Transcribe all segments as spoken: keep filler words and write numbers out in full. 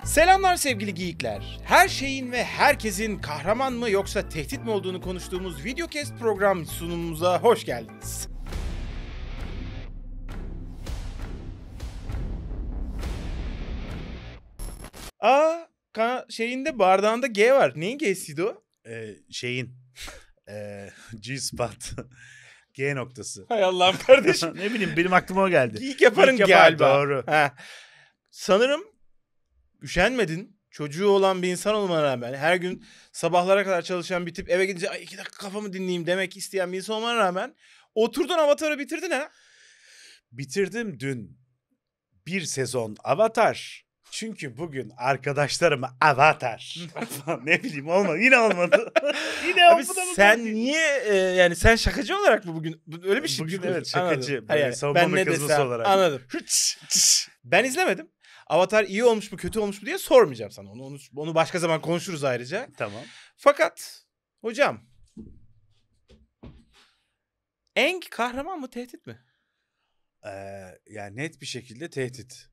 Selamlar sevgili geyikler. Her şeyin ve herkesin kahraman mı yoksa tehdit mi olduğunu konuştuğumuz Videocast program sunumumuza hoş geldiniz. Aa, ka- şeyinde bardağında G var. Neyin G'siydi o? Ee, şeyin ee, G-spot G noktası. Hay Allah'ım kardeşim. Ne bileyim benim aklıma o geldi. Geek yaparın Geek yapar, galiba. doğru. Ha. Sanırım üşenmedin. Çocuğu olan bir insan olmana rağmen, her gün sabahlara kadar çalışan bir tip, eve gidince ay iki dakika kafamı dinleyeyim demek isteyen bir insan olmana rağmen oturdun Avatar'ı bitirdin ha. Bitirdim dün bir sezon Avatar. Çünkü bugün arkadaşlarıma Avatar. Ne bileyim olmadı. Yine olmadı. Yine Abi olmadı. sen niye e, yani sen şakacı olarak mı bugün öyle bir şey Bugün düşünüyorsun? evet şakacı. Anladım. Böyle Yani savunma ben ne mekanizması desem olarak. anladım. Ben izlemedim. Avatar iyi olmuş mu kötü olmuş mu diye sormayacağım sana. Onu onu, onu başka zaman konuşuruz ayrıca. Tamam. Fakat hocam Aang kahraman mı tehdit mi? Ee, yani net bir şekilde tehdit.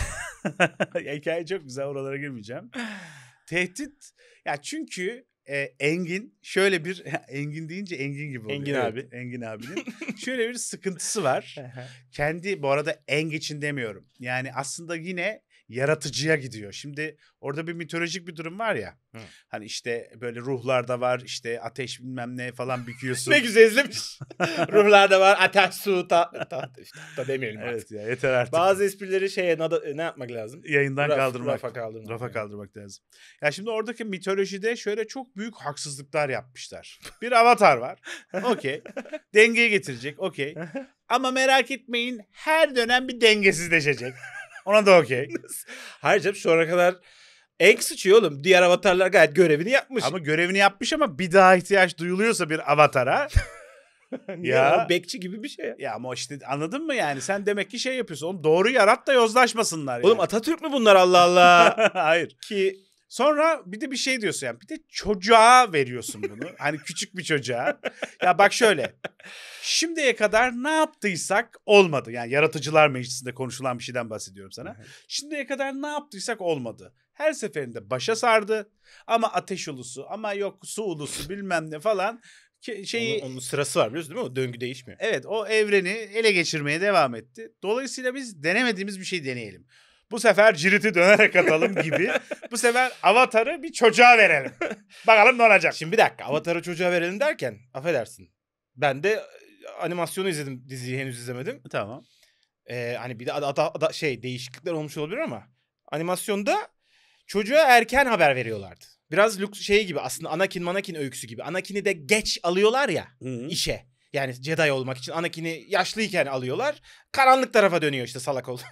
Ya, hikaye çok güzel, oralara girmeyeceğim. Tehdit ya, çünkü e, Engin şöyle bir Engin deyince Engin gibi oluyor. Engin Evet, abi. Engin abinin şöyle bir sıkıntısı var. Kendi, bu arada Eng için demiyorum. Yani aslında yine yaratıcıya gidiyor. Şimdi orada bir mitolojik bir durum var ya. Hı. Hani işte böyle ruhlarda var, işte ateş bilmem ne falan büküyorsun. Ne güzel izlemiş. Ruhlarda var ateş, su, ta, ta, işte, ta demeyelim artık. Evet ya, yeter artık. Bazı esprileri şeye nada, ne yapmak lazım? Yayından Raf, kaldırmak. Rafa kaldırmak. Rafa yani. kaldırmak lazım. Ya şimdi oradaki mitolojide şöyle çok büyük haksızlıklar yapmışlar. Bir avatar var. Okey. Dengeyi getirecek. Okey. Ama merak etmeyin, her dönem bir dengesizleşecek. Ona da okey. Hayır canım, şu ana kadar Aang sıçıyor oğlum. Diğer avatarlar gayet görevini yapmış. Ama görevini yapmış, ama bir daha ihtiyaç duyuluyorsa bir avatara. Niye ya. ya. Bekçi gibi bir şey ya. Ya ama işte anladın mı yani? Sen demek ki şey yapıyorsun. Oğlum doğru yarat da yozlaşmasınlar yani. Oğlum Atatürk mü bunlar, Allah Allah? Hayır. Ki Sonra bir de bir şey diyorsun yani. Bir de çocuğa veriyorsun bunu. Hani küçük bir çocuğa. Ya bak şöyle. Şimdiye kadar ne yaptıysak olmadı. Yani Yaratıcılar Meclisi'nde konuşulan bir şeyden bahsediyorum sana. Şimdiye kadar ne yaptıysak olmadı. Her seferinde başa sardı. Ama ateş ulusu, ama yok su ulusu bilmem ne falan. Şeyi, onun, onun sırası var biliyorsun değil mi? O döngü değişmiyor. evet, o evreni ele geçirmeye devam etti. Dolayısıyla biz denemediğimiz bir şey deneyelim. Bu sefer ciriti dönerek atalım gibi. Bu sefer Avatar'ı bir çocuğa verelim. Bakalım ne olacak. Şimdi bir dakika, Avatar'ı çocuğa verelim derken affedersin. Ben de animasyonu izledim, diziyi henüz izlemedim. Tamam. Ee, hani bir de ada, ada, ada, şey değişiklikler olmuş olabilir ama animasyonda çocuğa erken haber veriyorlardı. Biraz Luke şey gibi, aslında Anakin Manakin öyküsü gibi. Anakin'i de geç alıyorlar ya Hı-hı. işe. Yani Jedi olmak için Anakin'i yaşlıyken alıyorlar. Karanlık tarafa dönüyor işte, salak oldu.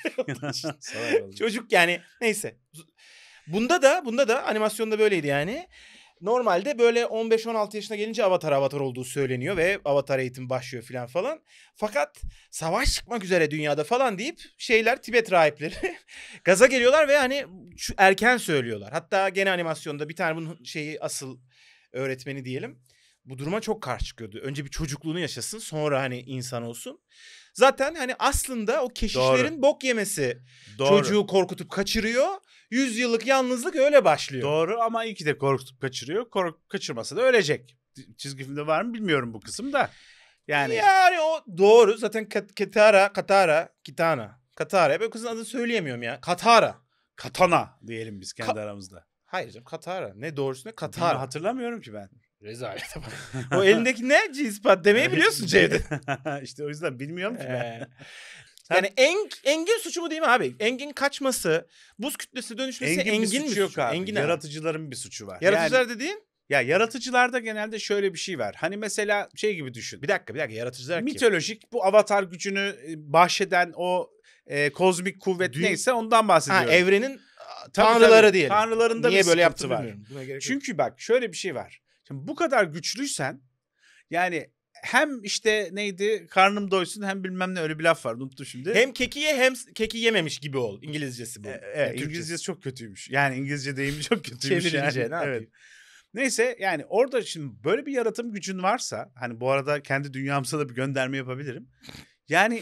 Çocuk yani, neyse. Bunda da bunda da animasyonda böyleydi yani. Normalde böyle on beş on altı yaşına gelince Avatar Avatar olduğu söyleniyor ve Avatar eğitimi başlıyor filan falan. Fakat savaş çıkmak üzere dünyada falan deyip şeyler, Tibet rahipleri gaza geliyorlar ve hani şu erken söylüyorlar. Hatta gene animasyonda bir tane bunun şeyi, asıl öğretmeni diyelim, bu duruma çok karşı çıkıyordu. Önce bir çocukluğunu yaşasın, sonra hani insan olsun. Zaten hani aslında o keşişlerin Doğru. bok yemesi Doğru. çocuğu korkutup kaçırıyor. yüz yıllık yalnızlık öyle başlıyor. Doğru, ama iyi ki de korkutup kaçırıyor. Kork kaçırmasa da ölecek. Çizgi filmde var mı bilmiyorum bu kısım da. Yani Yani o doğru. Zaten Katara, Katara, Kitana. Katara. Ben kızın adını söyleyemiyorum ya. Katara. katana diyelim biz kendi Ka- aramızda. Hayır canım, Katara. Ne doğrusu ne? Bilmiyorum, Katara. hatırlamıyorum ki ben. Rezalet. O elindeki ne? G-spot demeyi biliyorsun Cevdet. İşte o yüzden bilmiyorum ki ben. Ee, yani Eng, Engin suçu mu değil mi abi? Engin kaçması, buz kütlesi dönüşmesi Engin, Engin, bir mi suçu yok suçu? abi. Engin Yaratıcıların bir suçu var. Yaratıcılar Yani, dediğin? ya yaratıcılarda genelde şöyle bir şey var. Hani mesela şey gibi düşün. Bir dakika bir dakika, yaratıcılar kim? Mitolojik, bu avatar gücünü bahşeden o e, kozmik kuvvet Dü- neyse ondan bahsediyorum. Ha, evrenin Tabii, tanrıları tabii. diyelim. Tanrılarında Niye bir böyle sıkıntı yaptı var. bilmiyorum. Buna gerek yok. Çünkü bak şöyle bir şey var. Şimdi bu kadar güçlüysen, yani hem işte neydi, karnım doysun hem bilmem ne, öyle bir laf var, unuttum şimdi. Hem keki ye hem keki yememiş gibi ol. İngilizcesi bu. E, evet, Yani İngilizcesi çok kötüymüş. Yani İngilizce deyimi çok kötüymüş. Çevirince yani. ne yapayım? Evet. Neyse, yani orada şimdi böyle bir yaratım gücün varsa, hani bu arada kendi dünyamıza da bir gönderme yapabilirim. Yani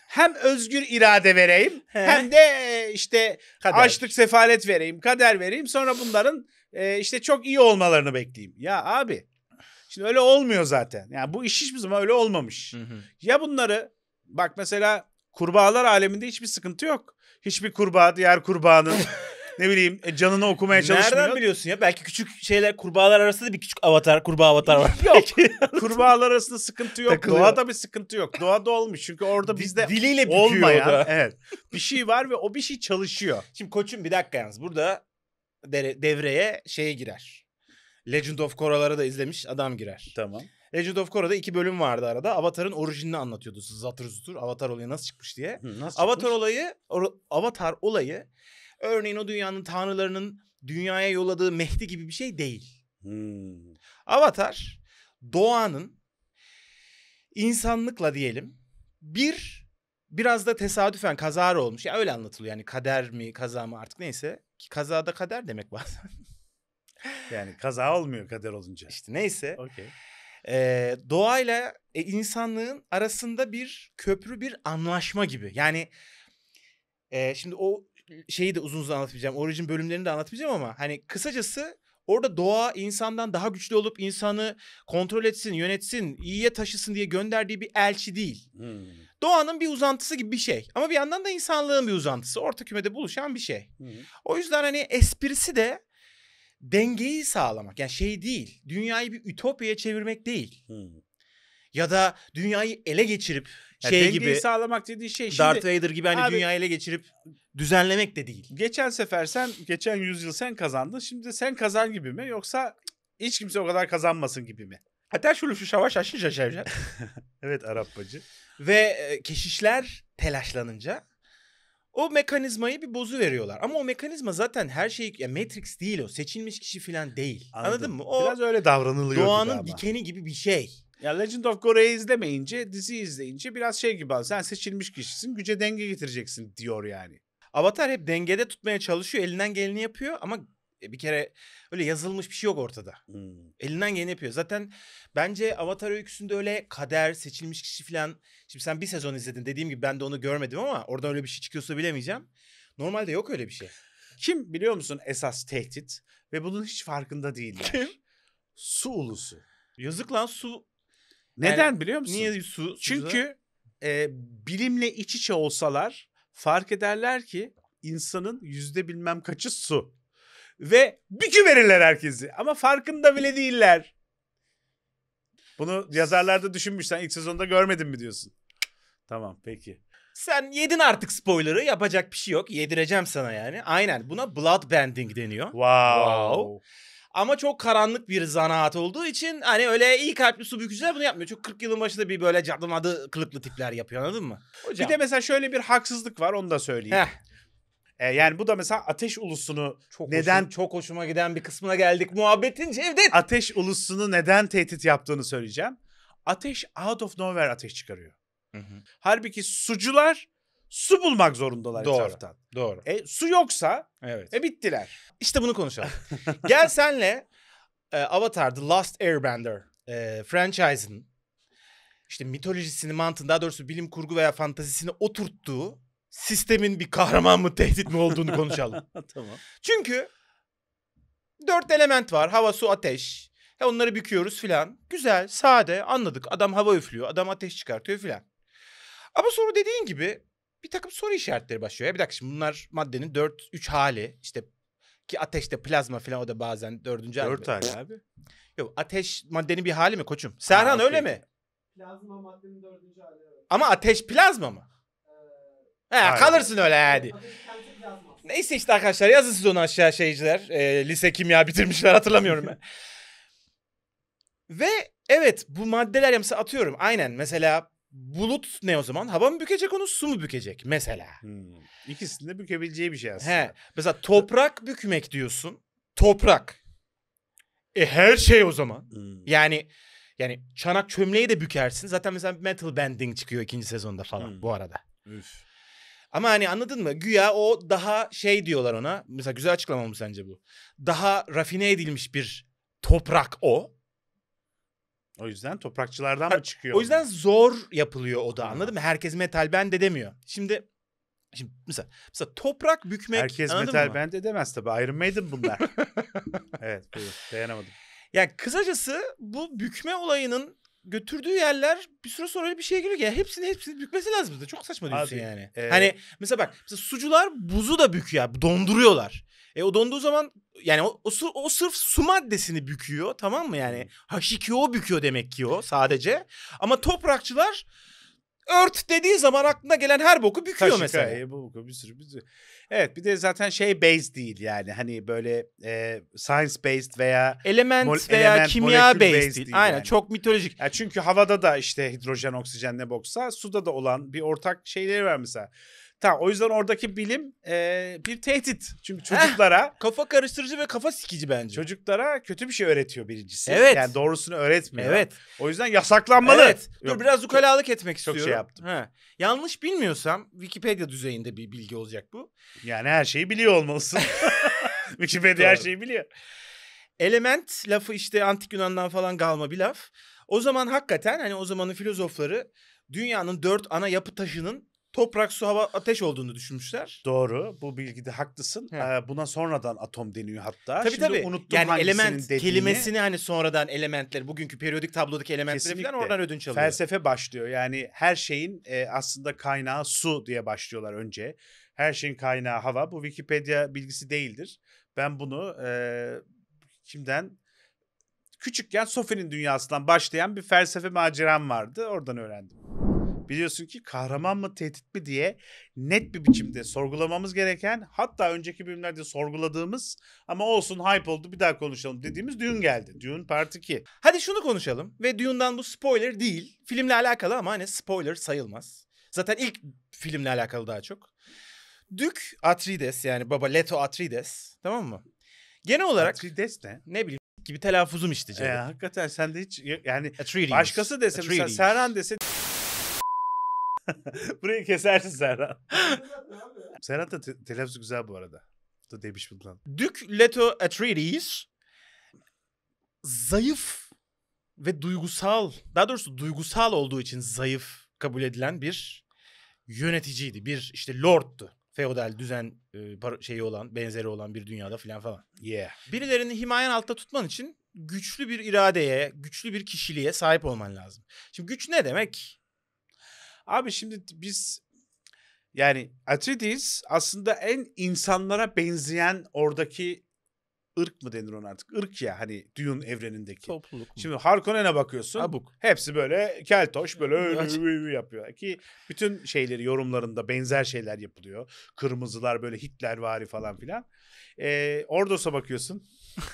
hem özgür irade vereyim He. hem de işte Kader. açlık sefalet vereyim, kader vereyim. Sonra bunların e, işte çok iyi olmalarını bekleyeyim. Ya abi şimdi öyle olmuyor zaten. Yani bu iş hiçbir zaman öyle olmamış. Hı hı. Ya bunları bak mesela kurbağalar aleminde hiçbir sıkıntı yok. Hiçbir kurbağa diğer kurbağanın ne bileyim canını okumaya çalışmıyor. Nereden biliyorsun ya? Belki küçük şeyler, kurbağalar arasında bir küçük avatar, kurbağa avatar var. Yok. Kurbağalar arasında sıkıntı yok. Takılıyor. Doğada bir sıkıntı yok. Doğada olmuş. Çünkü orada Di- bizde diliyle büküyor olmayan o da. evet, bir şey var ve o bir şey çalışıyor. Şimdi koçum bir dakika yalnız. Burada dere- devreye şeye girer. Legend of Korra'ları da izlemiş adam girer. Tamam. Legend of Korra'da iki bölüm vardı arada. Avatar'ın orijinini anlatıyordu. Zatır zutur Avatar olayı nasıl çıkmış diye. Hı, nasıl Avatar çıkmış? olayı, or- Avatar olayı örneğin o dünyanın tanrılarının dünyaya yolladığı Mehdi gibi bir şey değil. Hmm. Avatar doğanın insanlıkla diyelim bir biraz da tesadüfen kazara olmuş. Ya öyle anlatılıyor yani kader mi kaza mı artık neyse. Ki kazada kader demek bazen. Yani kaza olmuyor kader olunca. İşte neyse. Okey. Ee, doğayla e, insanlığın arasında bir köprü, bir anlaşma gibi. Yani e, şimdi o şeyi de uzun uzun anlatmayacağım. Origin bölümlerini de anlatmayacağım ama hani kısacası orada doğa insandan daha güçlü olup insanı kontrol etsin, yönetsin, iyiye taşısın diye gönderdiği bir elçi değil. Hmm. Doğanın bir uzantısı gibi bir şey. Ama bir yandan da insanlığın bir uzantısı. Orta kümede buluşan bir şey. Hmm. O yüzden hani esprisi de dengeyi sağlamak. Yani şey değil. Dünyayı bir ütopyaya çevirmek değil. Hmm. Ya da dünyayı ele geçirip Ya şey dengeyi gibi sağlamak dediği şey şimdi Darth Vader gibi hani abi- dünyayı ele geçirip düzenlemek de değil. geçen sefer sen geçen yüzyıl sen kazandın. Şimdi de sen kazan gibi mi yoksa hiç kimse o kadar kazanmasın gibi mi? Hatta şunu şu şavaş aşın şaşıracak. Evet Arap bacı. Ve e, keşişler telaşlanınca o mekanizmayı bir bozu veriyorlar. Ama o mekanizma zaten her şey ya Matrix değil o. Seçilmiş kişi falan değil. Anladım. Anladın mı? O Biraz öyle davranılıyor gibi doğanın ama. dikeni gibi bir şey. Ya Legend of Korra'yı izlemeyince, dizi izleyince biraz şey gibi al. Sen seçilmiş kişisin, güce denge getireceksin diyor yani. Avatar hep dengede tutmaya çalışıyor. Elinden geleni yapıyor ama bir kere öyle yazılmış bir şey yok ortada. Hmm. Elinden geleni yapıyor. Zaten bence Avatar öyküsünde öyle kader, seçilmiş kişi falan. Şimdi sen bir sezon izledin. Dediğim gibi ben de onu görmedim ama oradan öyle bir şey çıkıyorsa bilemeyeceğim. Normalde yok öyle bir şey. Kim biliyor musun esas tehdit? Ve bunun hiç farkında değiller. Kim? Su ulusu. Yazık lan su. Neden Yani biliyor musun? Niye su? Çünkü e, bilimle iç içe olsalar fark ederler ki insanın yüzde bilmem kaçı su. Ve bükü verirler herkesi. Ama farkında bile değiller. Bunu yazarlar da düşünmüş. Sen ilk sezonda görmedin mi diyorsun. Tamam peki. Sen yedin artık spoiler'ı. Yapacak bir şey yok. Yedireceğim sana yani. Aynen. Buna bloodbending deniyor. Wow. Wow. Ama çok karanlık bir zanaat olduğu için hani öyle iyi kalpli su bükücüler bunu yapmıyor. Çok kırk yılın başında bir böyle cadımadı kılıklı tipler yapıyor anladın mı? Hocam. Bir de mesela şöyle bir haksızlık var onu da söyleyeyim. Heh, E, yani bu da mesela ateş ulusunu çok neden hoşum- çok hoşuma giden bir kısmına geldik muhabbetin Cevdet. ateş ulusunu neden tehdit yaptığını söyleyeceğim. Ateş out of nowhere ateş çıkarıyor. Hı hı. Halbuki sucular su bulmak zorundalar Doğru. etraftan. Doğru. E, su yoksa Evet. e bittiler. İşte bunu konuşalım. Gel senle e, Avatar The Last Airbender e, franchise'ın işte mitolojisini, mantığını daha doğrusu bilim kurgu veya fantazisini oturttuğu sistemin bir kahraman mı tehdit mi olduğunu konuşalım. Tamam. Çünkü dört element var. Hava, su, ateş. E onları büküyoruz filan. Güzel, sade, anladık. Adam hava üflüyor, adam ateş çıkartıyor filan. Ama sonra dediğin gibi bir takım soru işaretleri başlıyor. Ya bir dakika şimdi bunlar maddenin dört üç hali. İşte ki ateşte plazma filan o da bazen dördüncü hali. Dört tane abi. Yok ateş maddenin bir hali mi koçum? Serhan okey. öyle mi? Plazma maddenin dördüncü hali. Evet. Ama ateş plazma mı? He, Hayır. kalırsın öyle hadi. Ateş kendisi plazma. Neyse işte arkadaşlar yazın siz onu aşağı şeyciler. Ee, lise kimya bitirmişler hatırlamıyorum ben. Ve evet bu maddeler ya mesela atıyorum aynen mesela bulut ne o zaman? Hava mı bükecek onu su mu bükecek mesela? Hmm. İkisinin de bükebileceği bir şey aslında. He mesela toprak bükmek diyorsun. Toprak. E her şey o zaman. Hmm. Yani yani çanak çömleği de bükersin. Zaten mesela metal bending çıkıyor ikinci sezonda falan Hmm. bu arada. Üf. Ama hani anladın mı? Güya o daha şey diyorlar ona. Mesela güzel açıklama mı sence bu? Daha rafine edilmiş bir toprak o. O yüzden toprakçılardan Ha, mı çıkıyor? O yüzden zor yapılıyor o da, Ha. anladın mı? Herkes metal band demiyor. Şimdi şimdi mesela, mesela toprak bükmek, Herkes anladın metal mı? band edemez tabii. Iron Maiden bunlar. Evet, buyur. Dayanamadım. Yani kısacası bu bükme olayının götürdüğü yerler bir süre sonra öyle bir şeye geliyor ki ya hepsini hepsini bükmesi lazım. Çok saçma diyorsun Abi, yani. e- Hani mesela bak, mesela sucular buzu da büküyor, donduruyorlar. E o donduğu zaman yani o, o, su- o sırf su maddesini büküyor, tamam mı yani? H iki O büküyor demek ki o sadece. Ama toprakçılar ört dediği zaman aklına gelen her boku büküyor Taşı, mesela. kaya, bu, bu, bir sürü bir sürü. Evet, bir de zaten şey based değil yani. Hani böyle e, science based veya Element Mol- veya element, kimya molekül based based değil. değil Aynen, yani. çok mitolojik. ya çünkü havada da işte hidrojen, oksijen ne boksa suda da olan bir ortak şeyleri var mesela. Tamam, o yüzden oradaki bilim e, bir tehdit. Çünkü çocuklara Kafa karıştırıcı ve kafa sikici bence. çocuklara kötü bir şey öğretiyor birincisi. Evet. Yani doğrusunu öğretmiyor. Evet. O yüzden yasaklanmalı. Evet. Dur Yok, biraz ukalalık etmek çok istiyorum. şey yaptım. Ha. Yanlış bilmiyorsam Wikipedia düzeyinde bir bilgi olacak bu. Yani her şeyi biliyor olmalısın. Wikipedia her Doğru. şeyi biliyor. Element lafı işte antik Yunan'dan falan kalma bir laf. O zaman hakikaten hani o zamanın filozofları dünyanın dört ana yapı taşının toprak, su, hava, ateş olduğunu düşünmüşler. Doğru. Bu bilgide haklısın. He. Ee, buna sonradan atom deniyor hatta. Tabii Şimdi tabii. unuttum Yani hangisinin element dediğini. kelimesini hani sonradan elementleri, bugünkü periyodik tablodaki elementleri Kesinlikle. falan oradan ödünç alıyor. Felsefe başlıyor. Yani her şeyin e, aslında kaynağı su diye başlıyorlar önce. Her şeyin kaynağı hava. Bu Wikipedia bilgisi değildir. Ben bunu e, kimden? Küçükken Sophie'nin dünyasından başlayan bir felsefe maceram vardı. Oradan öğrendim. Biliyorsun ki kahraman mı tehdit mi diye net bir biçimde sorgulamamız gereken, hatta önceki bölümlerde sorguladığımız ama olsun hype oldu bir daha konuşalım dediğimiz Dune geldi. Dune Part iki. Hadi şunu konuşalım ve Dune'dan bu spoiler değil. Filmle alakalı ama hani spoiler sayılmaz. Zaten ilk filmle alakalı daha çok. Duke Atreides, yani baba Leto Atreides, tamam mı? Genel olarak Atreides ne? ne bileyim gibi telaffuzum işte Ee, canım. hakikaten sen de hiç yani Atreides. başkası dese mesela Atreides. Serhan dese burayı kesersin Serhan. Serhan da te- telaffuzu güzel bu arada. Bu da demiş bundan. Duke Leto Atreides zayıf ve duygusal, daha doğrusu duygusal olduğu için zayıf kabul edilen bir yöneticiydi. Bir işte lordtu. Feodal düzen e, par- şeyi olan, benzeri olan bir dünyada filan falan. Yeah. Birilerini himayen altta tutman için güçlü bir iradeye, güçlü bir kişiliğe sahip olman lazım. Şimdi güç ne demek? Abi şimdi biz yani Atreides aslında en insanlara benzeyen oradaki ırk mı denir ona artık? Irk ya hani Dune evrenindeki. Topluluk. Şimdi Harkonnen'e bakıyorsun. Abuk. Hepsi böyle keltoş böyle öyle Evet. öyle öyle yapıyor. Ki bütün şeyleri yorumlarında benzer şeyler yapılıyor. Kırmızılar böyle Hitlervari falan filan. Ee, Ordos'a bakıyorsun.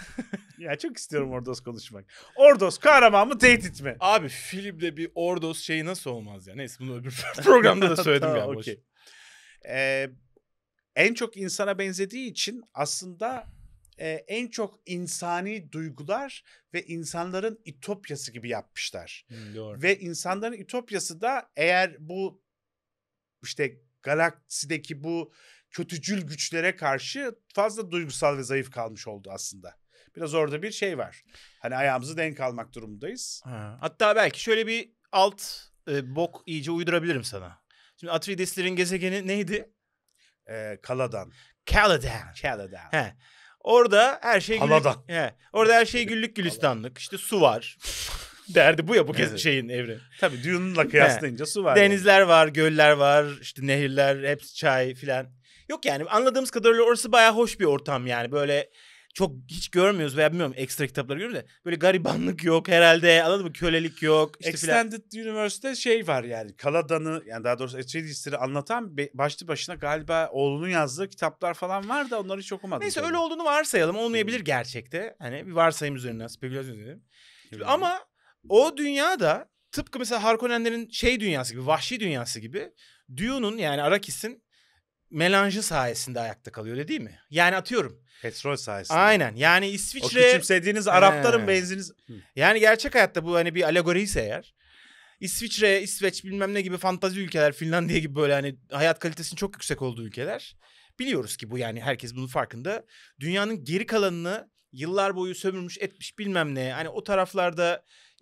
ya çok istiyorum Ordos konuşmak. Ordos kahraman mı tehdit mi? Abi filmde bir Ordos şeyi nasıl olmaz ya? Neyse bunu öbür programda da söyledim Tamam, ya. boş. okey. Ee, en çok insana benzediği için aslında e, en çok insani duygular ve insanların ütopyası gibi yapmışlar. Hmm, doğru. Ve insanların ütopyası da eğer bu işte galaksideki bu kötücül güçlere karşı fazla duygusal ve zayıf kalmış oldu aslında. Biraz orada bir şey var. Hani ayağımızı denk almak durumundayız. Ha, hatta belki şöyle bir alt e, bok iyice uydurabilirim sana. Şimdi Atreides'lerin gezegeni neydi? Ee, Kaladan. Caladan. Kaladan. He. Orada her şey güllük, Haladan. he. Orada her şey güllük gülistanlık. İşte su var. Derdi bu ya bu kez Evet. şeyin evreni. Tabii Dune'la kıyaslayınca su var. Denizler var, göller var, işte nehirler, hepsi çay filan. Yok yani anladığımız kadarıyla orası bayağı hoş bir ortam yani. Böyle çok hiç görmüyoruz veya bilmiyorum ekstra kitapları görüyoruz da böyle garibanlık yok herhalde, anladın mı? Kölelik yok işte filan. Extended Universe'de şey var yani Kaladan'ı yani daha doğrusu Atreides'leri anlatan be- başlı başına galiba oğlunun yazdığı kitaplar falan var da onları hiç okumadım. Neyse tabii. öyle olduğunu varsayalım. Olmayabilir gerçekte. Hani bir varsayım üzerinden, spekülasyon üzerinden. Hı. Ama o dünyada tıpkı mesela Harkonnenlerin şey dünyası gibi, vahşi dünyası gibi Dune'un yani Arrakis'in melanjı sayesinde ayakta kalıyor öyle değil mi? Yani atıyorum. Petrol sayesinde. Aynen. Yani O İsviçre küçümsediğiniz Arapların He. benziniz. Hı. yani gerçek hayatta bu hani bir alegori ise eğer İsviçre, İsveç bilmem ne gibi fantazi ülkeler, Finlandiya gibi böyle hani hayat kalitesinin çok yüksek olduğu ülkeler. Biliyoruz ki bu yani herkes bunun farkında. Dünyanın geri kalanını yıllar boyu sömürmüş etmiş bilmem ne. Hani o taraflarda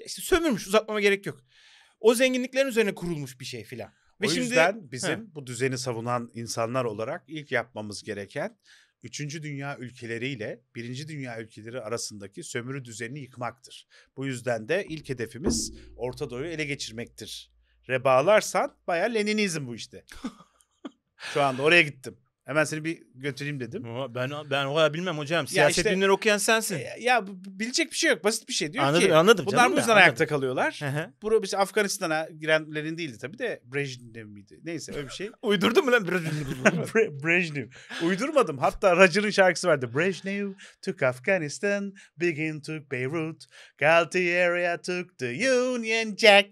Ya işte sömürmüş, uzatmama gerek yok. O zenginliklerin üzerine kurulmuş bir şey filan. Ve O şimdi yüzden bizim Heh. bu düzeni savunan insanlar olarak ilk yapmamız gereken üçüncü dünya ülkeleriyle birinci dünya ülkeleri arasındaki sömürü düzenini yıkmaktır. Bu yüzden de ilk hedefimiz Orta Doğu'yu ele geçirmektir. Re bağlarsan bayağı Leninizm bu işte. Şu anda oraya gittim. Hemen seni bir götüreyim dedim. Ama ben ben o kadar bilmem hocam. Siyaset işte- bilimleri okuyan sensin. E, ya bu- bilecek bir şey yok. Basit bir şey. Diyor Anladım, ki anladım bunlar canım bu da, yüzden anladım. ayakta kalıyorlar. Hı hı. Bura işte Afganistan'a girenlerin değildi tabii de Brejnev miydi? Neyse öyle bir şey. Uydurdun mu lan? Bre- Brejnev. Uydurmadım. Hatta Roger'ın şarkısı vardı. Brejnev took Afghanistan, Begin took Beirut, Galtieri took the Union Jack.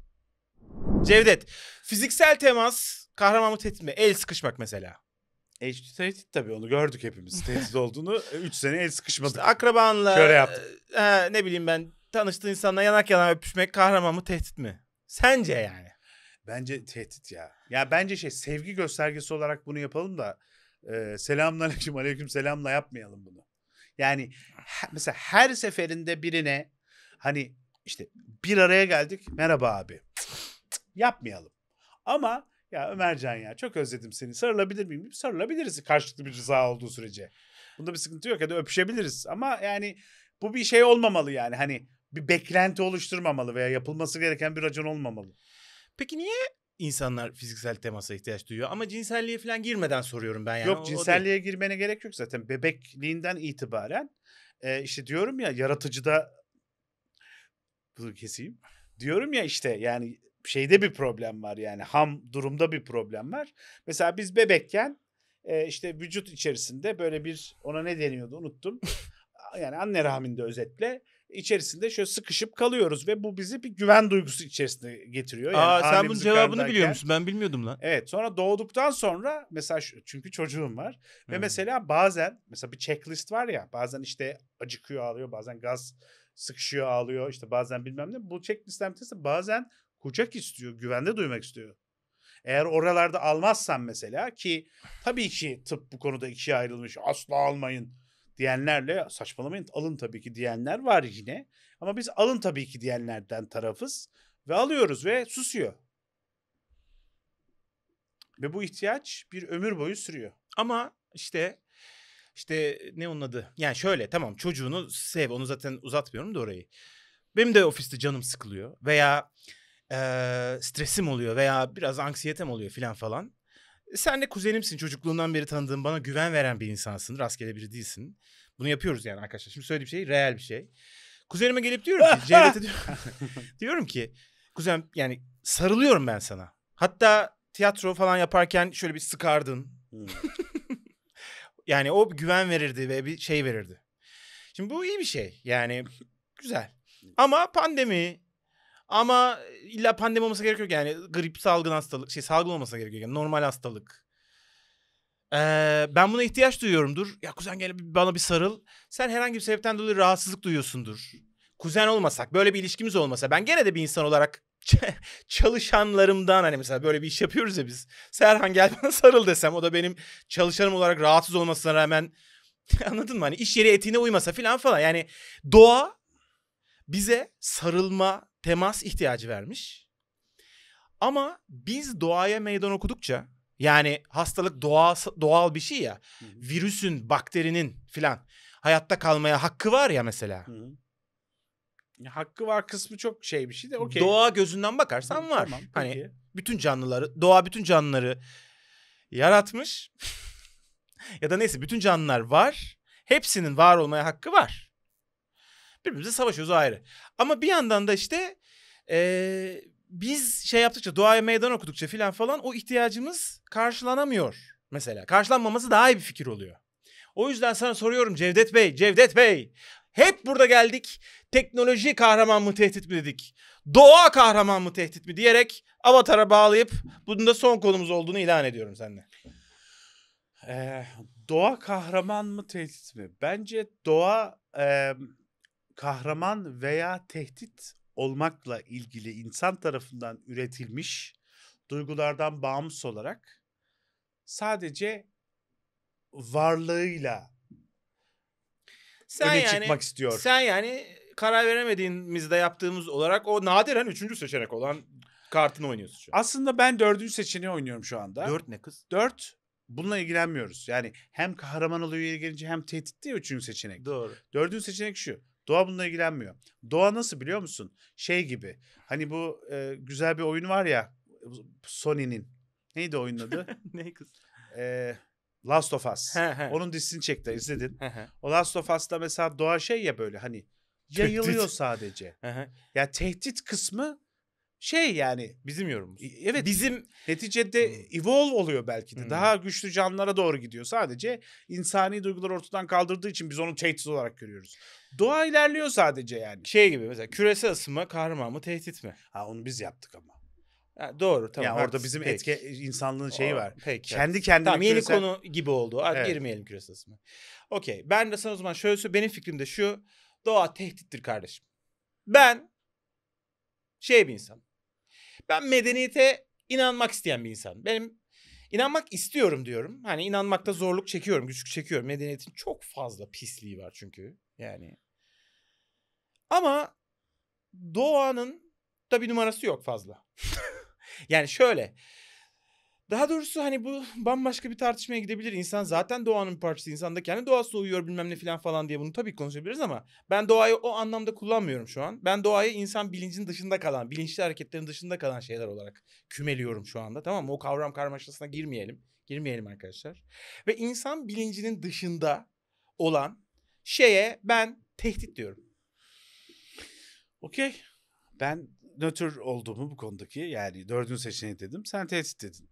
Cevdet, fiziksel temas kahramanlık tehdit mi? El sıkışmak mesela. E, tehdit tabii onu gördük hepimiz. Tehdit olduğunu üç sene el sıkışmadık. İşte akrabanla Şöyle yaptım. e, e, ne bileyim ben tanıştığın insanla yanak yana öpüşmek kahraman mı tehdit mi? Sence yani? Bence tehdit ya. Ya bence şey sevgi göstergesi olarak bunu yapalım da e, selamünaleyküm aleyküm selamla yapmayalım bunu. Yani he- mesela her seferinde birine hani işte bir araya geldik merhaba abi Cık, cık, yapmayalım. Ama ya Ömercan ya çok özledim seni sarılabilir miyim? Sarılabiliriz karşılıklı bir rıza olduğu sürece. Bunda bir sıkıntı yok ya da öpüşebiliriz ama yani bu bir şey olmamalı yani hani bir beklenti oluşturmamalı veya yapılması gereken bir racon olmamalı. Peki niye insanlar fiziksel temasa ihtiyaç duyuyor? Ama cinselliğe falan girmeden soruyorum ben yani. O- o Yok değil. cinselliğe girmene gerek yok zaten. Bebekliğinden itibaren e, işte diyorum ya yaratıcıda bunu keseyim. Diyorum ya işte yani şeyde bir problem var yani ham durumda bir problem var. Mesela biz bebekken e, işte vücut içerisinde böyle bir ona ne deniyordu unuttum. Yani anne rahminde özetle içerisinde şöyle sıkışıp kalıyoruz ve bu bizi bir güven duygusu içerisine getiriyor. Yani Aa, sen bunun annemizin cevabını karnındayken- biliyor musun? Ben bilmiyordum lan. Evet sonra doğduktan sonra mesela şu- çünkü çocuğum var ve Hı. mesela bazen mesela bir checklist var ya bazen işte acıkıyor ağlıyor bazen gaz sıkışıyor ağlıyor işte bazen bilmem ne bu checklistten bir tanesi bazen kucak istiyor güvende duymak istiyor. Eğer oralarda almazsan mesela ki tabii ki tıp bu konuda ikiye ayrılmış asla almayın diyenlerle saçmalamayın alın tabii ki diyenler var yine ama biz alın tabii ki diyenlerden tarafız ve alıyoruz ve susuyor. Ve bu ihtiyaç bir ömür boyu sürüyor. Ama işte işte ne onun adı? Yani şöyle tamam çocuğunu sev onu zaten uzatmıyorum da orayı. Benim de ofiste canım sıkılıyor veya eee, stresim oluyor veya biraz anksiyetem oluyor filan falan. Sen de kuzenimsin çocukluğundan beri tanıdığım bana güven veren bir insansın. Rastgele biri değilsin. Bunu yapıyoruz yani arkadaşlar. Şimdi söylediğim şey real bir şey. Kuzenime gelip diyorum ki Cevdet'e diyorum, diyorum ki kuzen yani sarılıyorum ben sana. Hatta tiyatro falan yaparken şöyle bir sıkardın. Hmm. Yani o bir güven verirdi ve bir şey verirdi. Şimdi bu iyi bir şey. Yani güzel. Ama pandemi ama illa pandemi olması gerek yok yani grip salgın hastalık şey salgın olmasına gerek yok yani normal hastalık. Ee, ben buna ihtiyaç duyuyorumdur. Ya kuzen gel bana bir sarıl. Sen herhangi bir sebepten dolayı rahatsızlık duyuyorsundur. Kuzen olmasak böyle bir ilişkimiz olmasa ben gene de bir insan olarak çalışanlarımdan hani mesela böyle bir iş yapıyoruz ya biz. Serhan gel bana sarıl desem o da benim çalışanım olarak rahatsız olmasına rağmen anladın mı? Hani iş yeri etiğine uymasa falan falan. Yani doğa bize sarılma, temas ihtiyacı vermiş. Ama biz doğaya meydan okudukça yani hastalık doğal, doğal bir şey ya. Hı hı. Virüsün, bakterinin filan hayatta kalmaya hakkı var ya mesela. Hı hı. Ya, hakkı var kısmı çok şey bir şey de okey. Doğa gözünden bakarsan Hı, var. tamam, Hani peki. bütün canlıları, doğa bütün canlıları yaratmış. Ya da neyse bütün canlılar var. Hepsinin var olmaya hakkı var. Birbirimize savaşıyoruz o ayrı. Ama bir yandan da işte ee, biz şey yaptıkça doğaya meydan okudukça filan falan o ihtiyacımız karşılanamıyor. Mesela karşılanmaması daha iyi bir fikir oluyor. O yüzden sana soruyorum Cevdet Bey, Cevdet Bey. Hep burada geldik. Teknoloji kahraman mı tehdit mi dedik. Doğa kahraman mı tehdit mi diyerek Avatar'a bağlayıp bunun da son konumuz olduğunu ilan ediyorum seninle. Ee, doğa kahraman mı tehdit mi? Bence doğa e, kahraman veya tehdit olmakla ilgili insan tarafından üretilmiş duygulardan bağımsız olarak sadece varlığıyla Sen öne yani, çıkmak istiyor. Sen yani karar veremediğimizde yaptığımız olarak o nadiren üçüncü seçenek olan kartını oynuyorsun şu an. Aslında ben dördüncü seçeneği oynuyorum şu anda. Dört ne kız? Dört, bununla ilgilenmiyoruz. Yani hem kahraman oluyor yeri gelince hem tehdit diye üçüncü seçenek. Doğru. Dördüncü seçenek şu. Doğa bununla ilgilenmiyor. Doğa nasıl biliyor musun? Şey gibi. Hani bu e, güzel bir oyun var ya. Sony'nin. Neydi oyunun adı? Ne kız? e, Last of Us. He, he. Onun dizisini çekti, izledin. Hı hı. O Last of Us'ta mesela doğa şey ya böyle hani yayılıyor Tehdit. sadece. Hı hı. Ya tehdit kısmı şey yani. Bizim yorumumuz. Evet. Bizim Neticede evolve oluyor belki de. Hmm. Daha güçlü canlılara doğru gidiyor. Sadece insani duyguları ortadan kaldırdığı için biz onu tehdit olarak görüyoruz. Doğa ilerliyor sadece yani. şey gibi mesela küresel ısınma kahraman mı tehdit mi? Ha onu biz yaptık ama. Ha, doğru tamam. yani orada haklısın, bizim peki. etki insanlığın şeyi O- var. Peki. Kendi haklısın. kendine Tamam yeni küresel- konu gibi oldu. Artık Evet. girmeyelim küresel ısınma. Okey. Ben de sana o zaman şöyle söyleyeyim. Benim fikrim de şu. Doğa tehdittir kardeşim. Ben şey bir insan. Ben medeniyete inanmak isteyen bir insan. Benim inanmak istiyorum diyorum. Hani inanmakta zorluk çekiyorum, güçlük çekiyorum. Medeniyetin çok fazla pisliği var çünkü. Yani. Ama doğanın da bir numarası yok fazla. Yani şöyle. Daha doğrusu hani bu bambaşka bir tartışmaya gidebilir. İnsan zaten doğanın bir parçası. İnsan da kendi doğasına uyuyor bilmem ne falan falan diye bunu tabii konuşabiliriz ama ben doğayı o anlamda kullanmıyorum şu an. Ben doğayı insan bilincinin dışında kalan, bilinçli hareketlerin dışında kalan şeyler olarak kümeliyorum şu anda. Tamam mı? O kavram karmaşasına girmeyelim. Girmeyelim arkadaşlar. Ve insan bilincinin dışında olan şeye ben tehdit diyorum. Okey. Ben nötr olduğumu bu konudaki yani dördüncü seçeneği dedim. Sen tehdit dedin.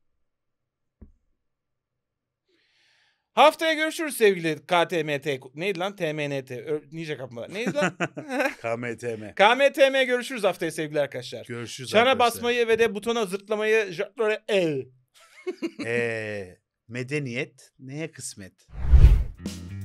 Haftaya görüşürüz sevgili K T M T. Neydi lan? T M N T. Ö- Nice kapma. Neydi lan? K M T M. K M T M görüşürüz haftaya sevgili arkadaşlar. Görüşürüz Çana arkadaşlar. basmayı ve de butona zırtlamayı j- el. Ee, medeniyet neye kısmet?